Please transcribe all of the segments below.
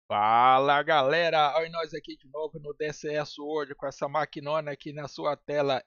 Fala galera, olha nós aqui de novo no DCS hoje com essa maquinona aqui na sua tela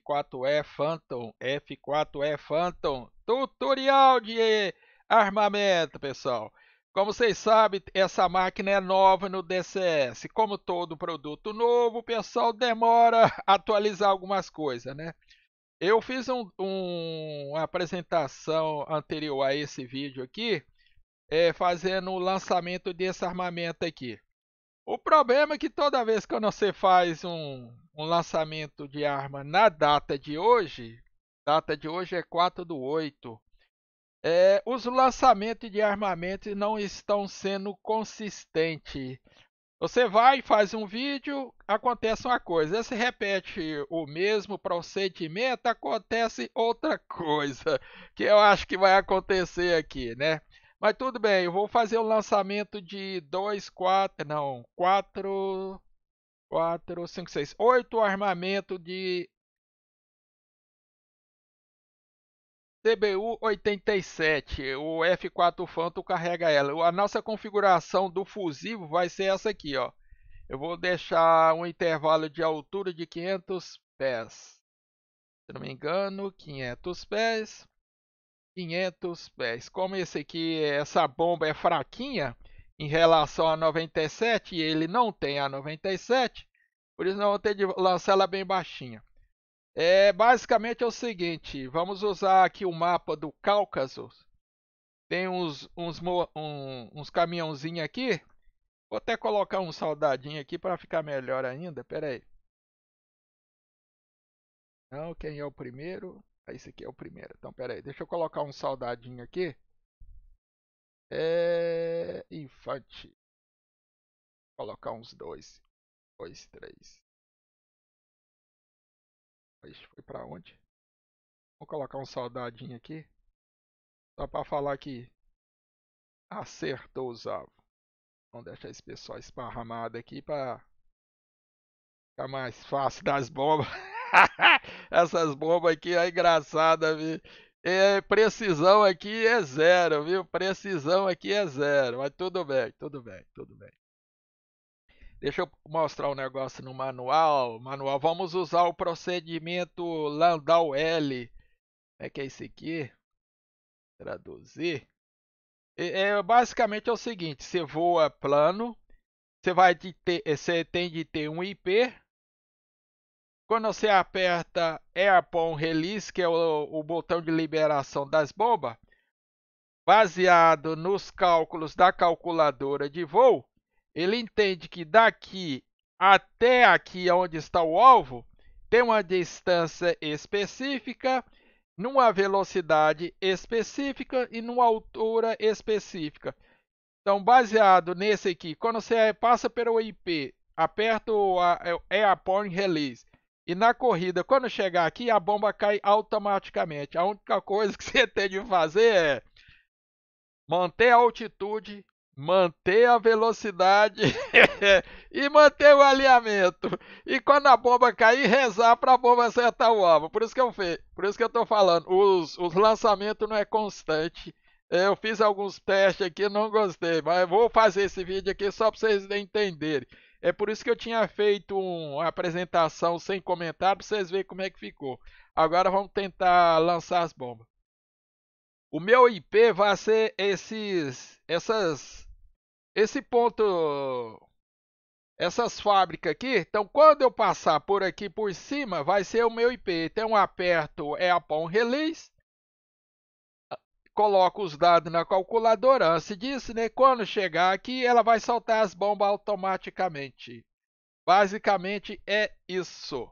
F4E Phantom tutorial de armamento, pessoal. Como vocês sabem, essa máquina é nova no DCS. Como todo produto novo, o pessoal demora a atualizar algumas coisas, né? Eu fiz uma apresentação anterior a esse vídeo aqui, fazendo o lançamento desse armamento aqui. O problema é que toda vez que você faz um lançamento de arma na data de hoje é 4/8, os lançamentos de armamento não estão sendo consistentes. Você vai, faz um vídeo, acontece uma coisa. Você repete o mesmo procedimento, acontece outra coisa, que eu acho que vai acontecer aqui, né? Mas tudo bem, eu vou fazer o lançamento de 2, 4, não, 4, 5, 6, 8 armamento de CBU 87. O F4 Phantom carrega ela. A nossa configuração do fusível vai ser essa aqui, ó. Eu vou deixar um intervalo de altura de 500 pés. Se não me engano, 500 pés. 500 pés. Como esse aqui, essa bomba é fraquinha em relação a 97 e ele não tem a 97, por isso nós vamos ter de lançar ela bem baixinha. Basicamente é o seguinte, vamos usar aqui o mapa do Cáucaso. Tem uns caminhãozinhos aqui. Vou até colocar um soldadinho aqui para ficar melhor ainda. Pera aí. Não, quem é o primeiro? Esse aqui é o primeiro. Então, pera aí. Deixa eu colocar um soldadinho aqui. Infante. Vou colocar uns dois. Dois, três. Ixi, foi pra onde? Vou colocar um soldadinho aqui. Só para falar que acertou os alvos. Vamos deixar esse pessoal esparramado aqui para ficar mais fácil das bombas. Essas bombas aqui é engraçada, viu? Precisão aqui é zero, viu? Precisão aqui é zero. Mas tudo bem, tudo bem, tudo bem. Deixa eu mostrar um negócio no manual. Manual, vamos usar o procedimento Landau L. Como é que é esse aqui? Traduzir. Basicamente é o seguinte: você voa plano, você tem de ter um IP. Quando você aperta Airborne Release, que é o botão de liberação das bombas, baseado nos cálculos da calculadora de voo, ele entende que daqui até aqui onde está o alvo, tem uma distância específica, numa velocidade específica e numa altura específica. Então, baseado nesse aqui, quando você passa pelo IP, aperta o Airborne Release, e na corrida, quando chegar aqui, a bomba cai automaticamente. A única coisa que você tem de fazer é manter a altitude, manter a velocidade e manter o alinhamento. E quando a bomba cair, rezar para a bomba acertar o alvo. Por isso que eu estou falando, os lançamentos não é constante. Eu fiz alguns testes aqui, não gostei, mas vou fazer esse vídeo aqui só para vocês entenderem. É por isso que eu tinha feito uma apresentação sem comentário para vocês verem como é que ficou. Agora vamos tentar lançar as bombas. O meu IP vai ser esse ponto, essas fábricas aqui. Então, quando eu passar por aqui por cima, vai ser o meu IP. Então, eu aperto Airborne Release, coloco os dados na calculadora. Antes disso, né, quando chegar aqui, ela vai soltar as bombas automaticamente. Basicamente é isso.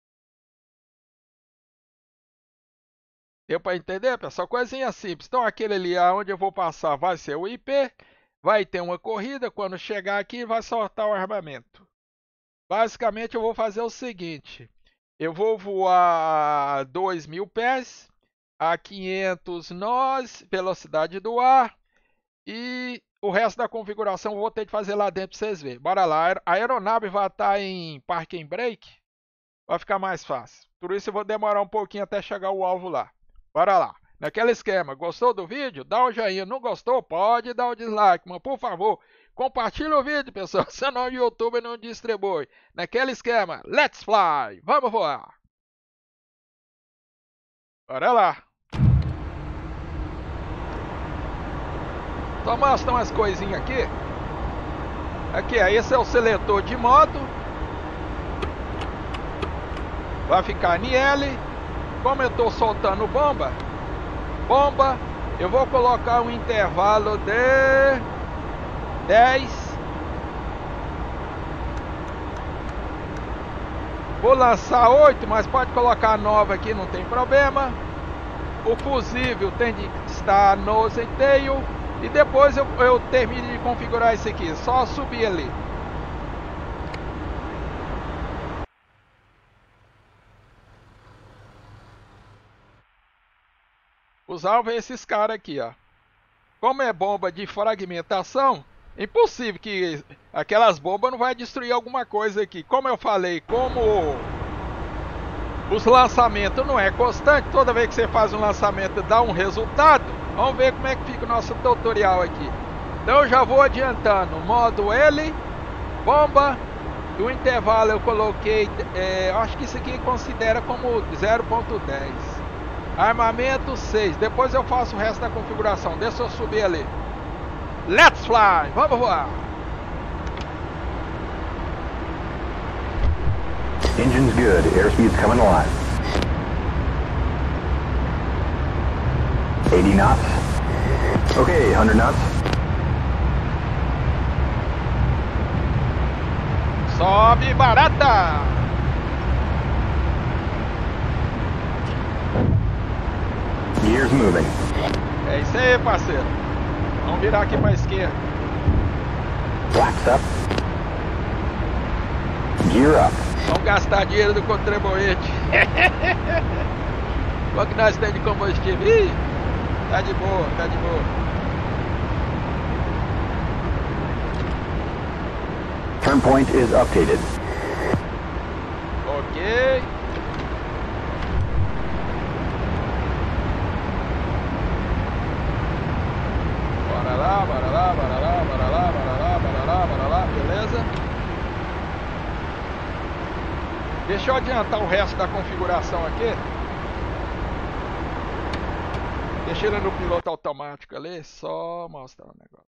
Deu para entender, pessoal? Coisinha simples. Então, aquele ali onde eu vou passar vai ser o IP. Vai ter uma corrida. Quando chegar aqui, vai soltar o armamento. Basicamente, eu vou fazer o seguinte. Eu vou voar a 2.000 pés, a 500 nós, velocidade do ar. E o resto da configuração eu vou ter de fazer lá dentro para vocês verem. Bora lá. A aeronave vai estar em parking brake. Vai ficar mais fácil. Por isso eu vou demorar um pouquinho até chegar o alvo lá. Bora lá. Naquele esquema, gostou do vídeo? Dá um joinha. Não gostou? Pode dar o dislike, mas por favor, compartilha o vídeo, pessoal. Senão o YouTube não distribui. Naquele esquema, let's fly! Vamos voar! Bora lá! Só mostra umas coisinhas aqui. Aqui, esse é o seletor de modo. Vai ficar em L. Como eu estou soltando bomba, eu vou colocar um intervalo de 10. Vou lançar 8, mas pode colocar 9 aqui, não tem problema. O fusível tem de estar nose and tail. E depois eu termino de configurar isso aqui. Só subir ali. Os alvos é esses caras aqui, ó. Como é bomba de fragmentação, é impossível que aquelas bombas não vai destruir alguma coisa aqui. Como eu falei, como os lançamentos não é constante, toda vez que você faz um lançamento dá um resultado. Vamos ver como é que fica o nosso tutorial aqui. Então eu já vou adiantando. Modo L, bomba. E o intervalo eu coloquei, acho que isso aqui considera como 0.10. Armamento 6. Depois eu faço o resto da configuração. Deixa eu subir ali. Let's fly! Vamos voar! Engine's good. Airspeed's coming alive. 80 knots. Okay, 100 knots. Sobe barata! Gears moving. É isso aí, parceiro. Vamos virar aqui para a esquerda. Flaps up. Gear up. Vamos gastar dinheiro do contribuinte. Quanto que nós temos de combustível? Ih, tá de boa, tá de boa. Turn point is updated. Ok. Bora lá, bora lá, bora lá, bora lá, bora lá, bora lá, bora lá, beleza? Deixa eu adiantar o resto da configuração aqui. Deixa ele no piloto automático ali, só mostrar o negócio.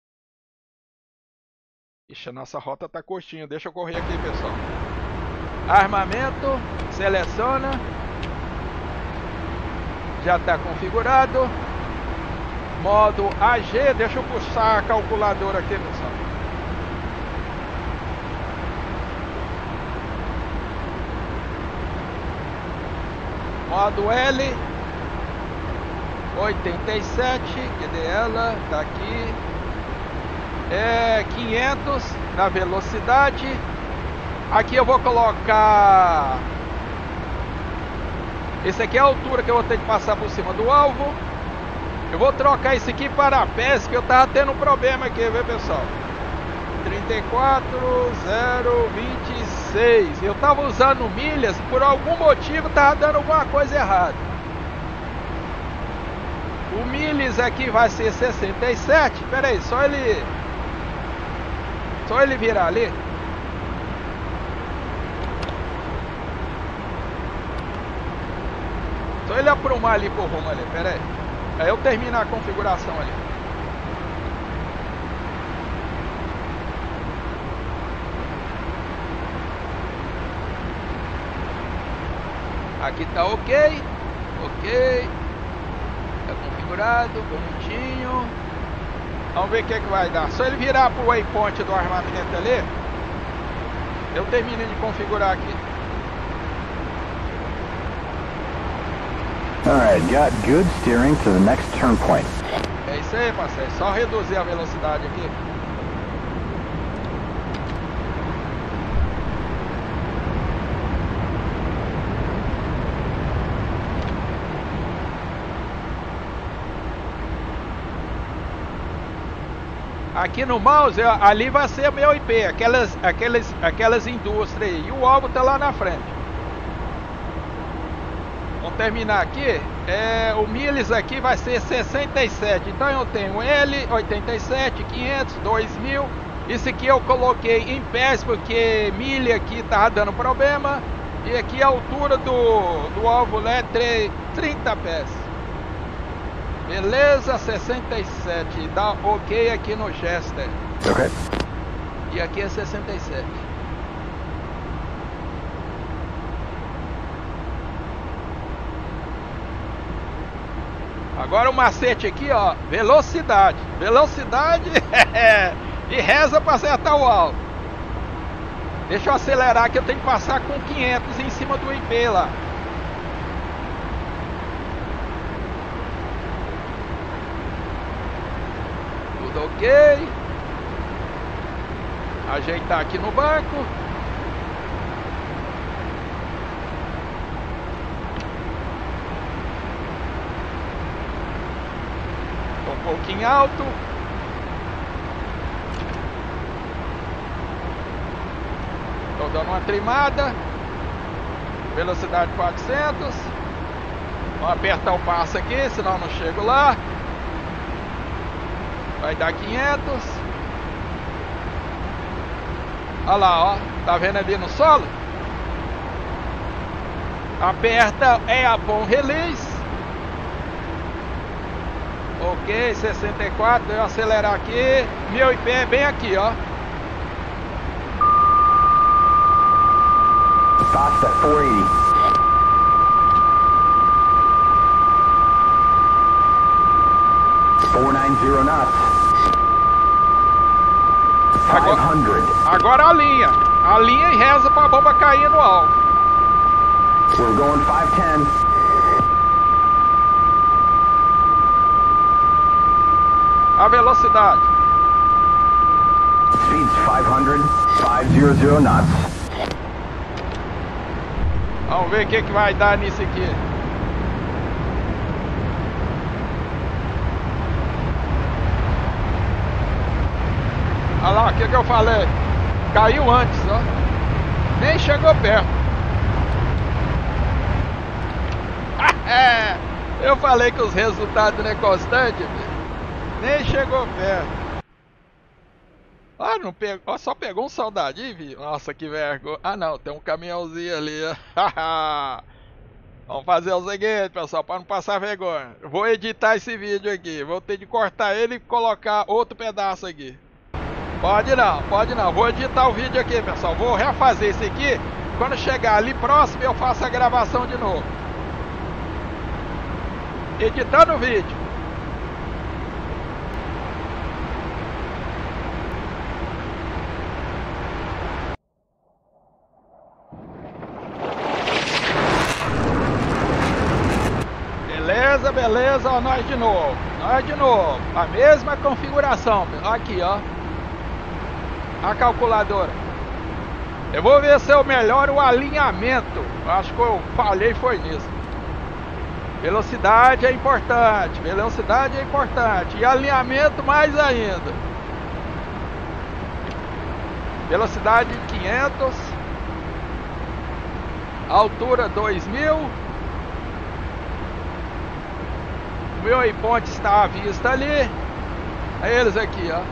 Ixi, a nossa rota tá coxinha, deixa eu correr aqui, pessoal. Armamento, seleciona. Já está configurado. Modo AG, deixa eu puxar a calculadora aqui, pessoal. Modo L 87, cadê ela? Tá aqui. 500 na velocidade. Aqui eu vou colocar. Esse aqui é a altura que eu vou ter que passar por cima do alvo. Eu vou trocar isso aqui para pés, que eu tava tendo um problema aqui, viu, pessoal? 34,026. Eu tava usando milhas, por algum motivo tava dando alguma coisa errada. O milhas aqui vai ser 67. Pera aí, só ele virar ali. Só ele aprumar ali por rumo ali, pera aí. Aí eu termino a configuração ali. Aqui tá ok. Ok. Tá configurado, bonitinho. Vamos ver o que vai dar. Só ele virar pro waypoint do armamento ali. Eu termino de configurar aqui. Alright, got good steering to the next turn point. É isso aí, parceiro. Só reduzir a velocidade aqui. Aqui no mouse, ali vai ser o meu IP, aquelas indústrias aí. E o alvo tá lá na frente. vamos terminar aqui. O milhas aqui vai ser 67. Então eu tenho L, 87, 500, 2000. Isso aqui eu coloquei em pés porque milha aqui tá dando problema. E aqui a altura do alvo é 30 pés. Beleza, 67. Dá ok aqui no Jester. Okay. E aqui é 67. Agora o macete aqui, ó, velocidade. Velocidade e reza para acertar o alvo. Deixa eu acelerar que eu tenho que passar com 500 em cima do IP lá. Tudo ok. Ajeitar aqui no banco. Um pouquinho alto. Estou dando uma trimada. Velocidade 400. Vou apertar o passo aqui, senão não chego lá. Vai dar 500. Olha lá, ó. Tá vendo ali no solo? Aperta a bom release. Ok, 64, eu acelerar aqui. Meu IP é bem aqui, ó. Fast at 480. knots. 500. Agora a linha. A linha e reza pra bomba cair no alvo. We're going 510. A velocidade. Speed's 500 knots. Vamos ver o que vai dar nisso aqui. Olha lá, o que eu falei? Caiu antes, ó. Nem chegou perto. Eu falei que os resultados não é constante, filho. Nem chegou perto. Ah, não pegou. Só pegou um soldadinho, viu? Nossa, que vergonha. Ah, não, tem um caminhãozinho ali. Vamos fazer o seguinte, pessoal, para não passar vergonha. Vou editar esse vídeo aqui. Vou ter de cortar ele e colocar outro pedaço aqui. Pode não, pode não. Vou editar o vídeo aqui, pessoal. Vou refazer esse aqui. Quando chegar ali próximo, eu faço a gravação de novo. Editando o vídeo. Beleza, beleza, ó, nós de novo. A mesma configuração, aqui, ó. A calculadora. Eu vou ver se eu melhoro o alinhamento. Acho que eu falhei foi nisso. Velocidade é importante. Velocidade é importante. E alinhamento mais ainda. Velocidade 500. Altura 2000. O meu waypoint está à vista ali. É eles aqui, ó.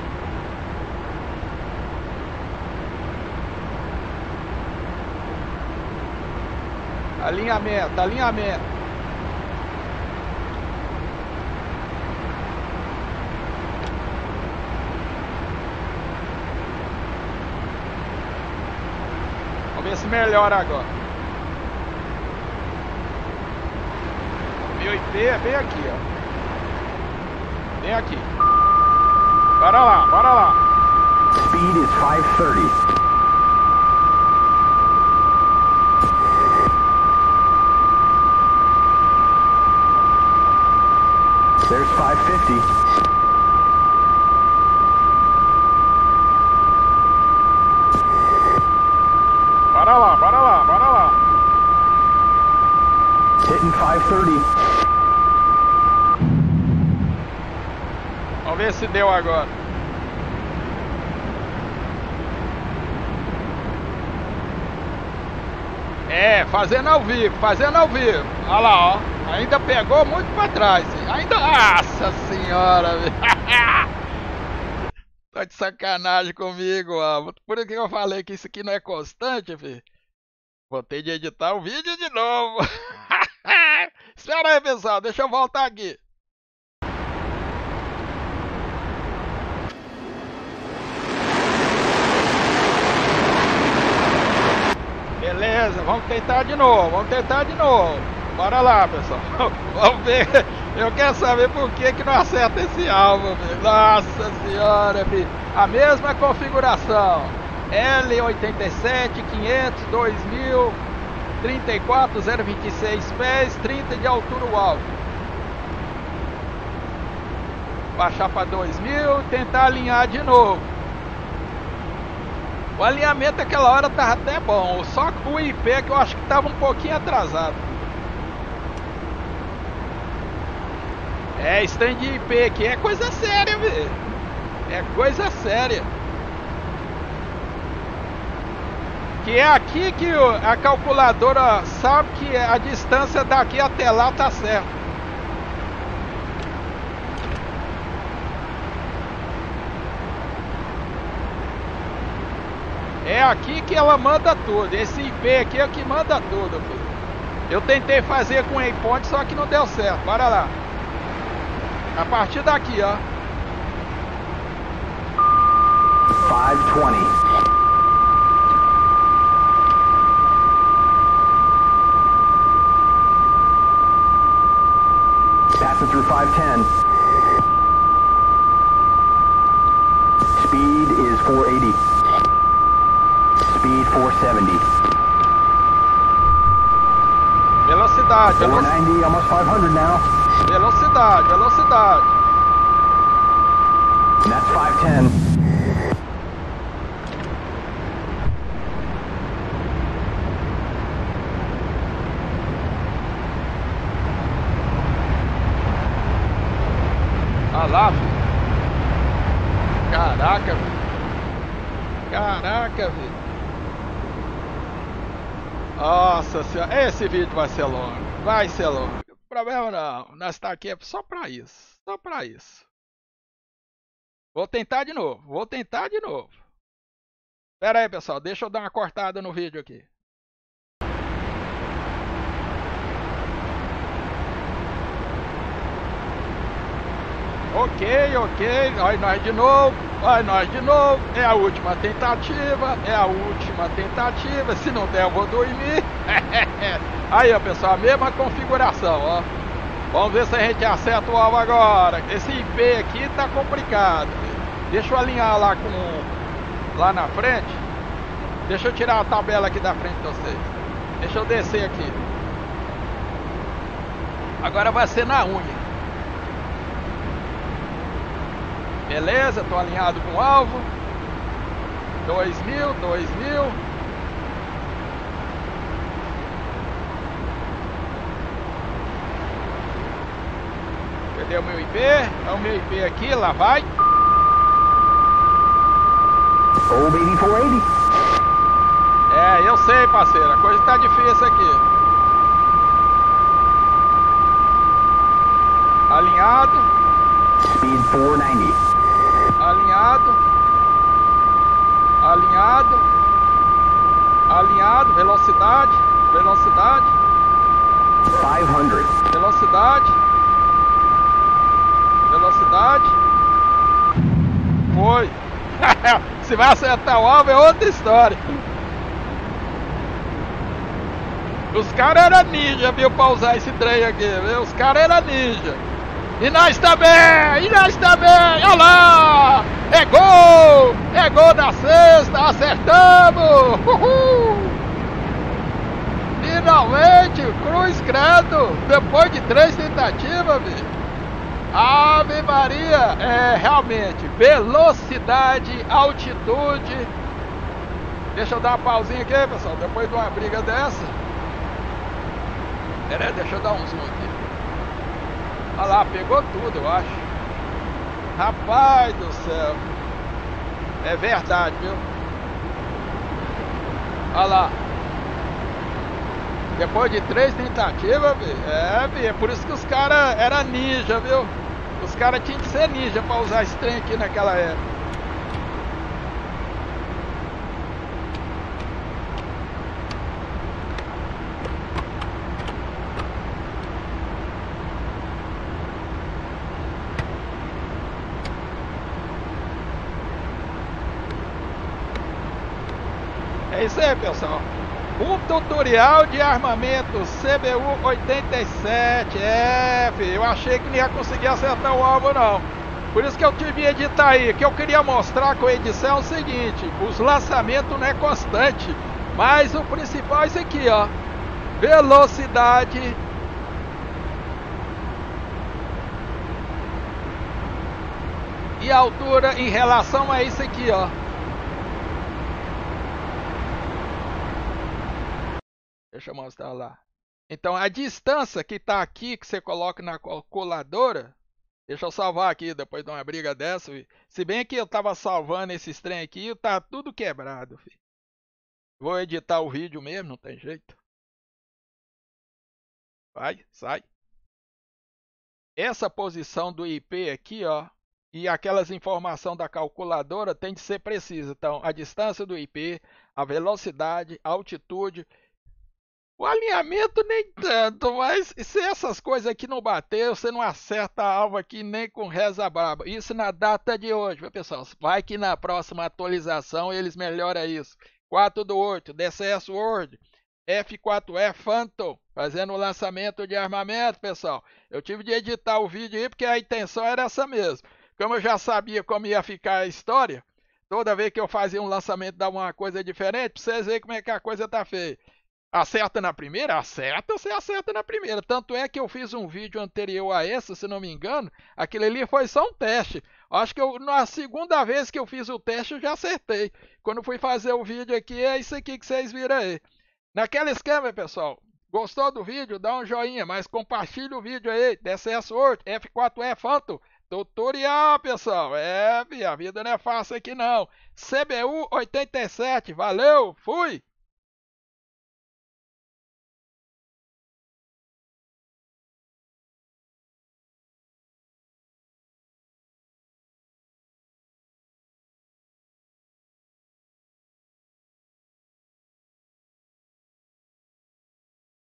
Alinhamento, alinhamento. Vamos ver se melhora agora. Meu IP é bem aqui, ó. Bem aqui. Bora lá, bora lá. Speed is 530. There's 550. Bora lá, bora lá, bora lá. Hitting 530. Vamos ver se deu agora. É, fazendo ao vivo, fazendo ao vivo. Olha lá, ó. Ainda pegou muito pra trás. Ainda. Nossa senhora, velho. Tá de sacanagem comigo, ó. Por isso que eu falei que isso aqui não é constante, filho. Vou ter de editar o vídeo de novo. Espera aí, pessoal. Deixa eu voltar aqui. Beleza, vamos tentar de novo, Bora lá, pessoal. Vamos ver. Eu quero saber por que não acerta esse alvo, filho. Nossa senhora, filho. A mesma configuração. L87, 500, 2000, 34, 026 pés, 30 de altura o alvo. Baixar para 2000, tentar alinhar de novo. O alinhamento naquela hora tava até bom, só o IP que eu acho que tava um pouquinho atrasado. É, stand de IP aqui é coisa séria, velho. É coisa séria. Que é aqui que a calculadora sabe que a distância daqui até lá tá certa. É aqui que ela manda tudo. Esse IP aqui é o que manda tudo, filho. Eu tentei fazer com waypoint, só que não deu certo. Bora lá. A partir daqui, ó. 520. Passing through 510. Speed is 480. Speed 470. Velocidade, 490, almost 500 now. velocidade. And that's 510. Olha lá, filho. Caraca, filho. Caraca, filho. Nossa senhora, esse vídeo vai ser longo. Vai ser longo. Problema não. Nós tá aqui só pra isso. Só pra isso. Vou tentar de novo. Pera aí, pessoal. Deixa eu dar uma cortada no vídeo aqui. Ok. Vai nós de novo. É a última tentativa. Se não der, eu vou dormir. Aí, ó, pessoal. A mesma configuração, ó. Vamos ver se a gente acerta o alvo agora. Esse IP aqui tá complicado. Deixa eu alinhar lá lá na frente. Deixa eu tirar a tabela aqui da frente de vocês. Deixa eu descer aqui. Agora vai ser na unha. Beleza, tô alinhado com o alvo. 2000. Cadê o meu IP? É o meu IP aqui, lá vai. Oh, baby, 480. É, eu sei, parceiro, a coisa tá difícil aqui. Alinhado. Speed 490. Alinhado, velocidade, 500. velocidade, foi. Se vai acertar o alvo é outra história. Os caras eram ninja, viu, pra usar esse trem aqui, viu? Os caras eram ninja. E nós também, olha lá! É gol da sexta, acertamos! Uhul! Finalmente, cruz credo, depois de 3 tentativas, bicho. Ave Maria, é realmente, velocidade, altitude. Deixa eu dar uma pausinha aqui, pessoal, depois de uma briga dessa. Pera aí, deixa eu dar um zoom aqui. Olha lá, pegou tudo, eu acho. Rapaz do céu. É verdade, viu? Olha lá. Depois de 3 tentativas, é por isso que os caras eram ninja, viu? Os caras tinham que ser ninja pra usar esse trem aqui naquela época. É isso aí, pessoal. Um tutorial de armamento CBU 87. Filho, eu achei que não ia conseguir acertar o alvo, não. Por isso que eu tive que editar aí. Que eu queria mostrar com a edição é o seguinte: os lançamentos não é constante, mas o principal é isso aqui, ó. Velocidade e altura em relação a isso aqui, ó. Deixa eu mostrar lá. Então a distância que está aqui, que você coloca na calculadora. Deixa eu salvar aqui depois de uma briga dessa. Filho. Se bem que eu estava salvando esses trem aqui, tá tudo quebrado. Filho. Vou editar o vídeo mesmo, não tem jeito. Vai, sai. Essa posição do IP aqui, ó. E aquelas informações da calculadora tem de ser precisa. Então a distância do IP, a velocidade, a altitude. O alinhamento nem tanto, mas se essas coisas aqui não bater, você não acerta a alvo aqui nem com reza braba. Isso na data de hoje, viu, pessoal? Vai que na próxima atualização eles melhoram isso. 4/8, DCS World, F4E Phantom, fazendo o lançamento de armamento, pessoal. Eu tive de editar o vídeo aí porque a intenção era essa mesmo. Como eu já sabia como ia ficar a história, toda vez que eu fazia um lançamento dava uma coisa diferente, pra vocês verem como é que a coisa tá feia. Acerta na primeira? Acerta, você acerta na primeira. Tanto é que eu fiz um vídeo anterior a esse, se não me engano. Aquele ali foi só um teste. Acho que na segunda vez que eu fiz o teste eu já acertei. Quando fui fazer o vídeo aqui, é isso aqui que vocês viram aí. Naquele esquema, pessoal. Gostou do vídeo? Dá um joinha, mas compartilha o vídeo aí. DCS World, F4E Phantom. Tutorial, pessoal. A vida não é fácil aqui não. CBU 87. Valeu, fui!